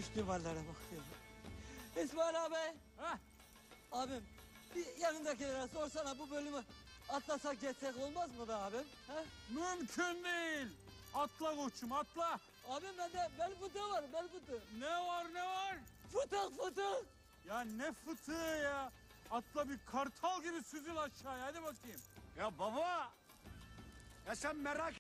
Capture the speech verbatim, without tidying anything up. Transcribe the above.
düştüğüm hallere bakıyorum. İsmail abi. Heh. Abim bir yanındakilere sorsana bu bölümü atlasak geçsek olmaz mı be abim? He? Mümkün değil. Atla koçum atla. Abim bende bel fıtığı var, bel fıtığı. Ne var ne var? Fıtık fıtık. Ya ne fıtığı ya. Atla bir kartal gibi süzül aşağıya hadi bakayım. Ya baba! Ya sen merak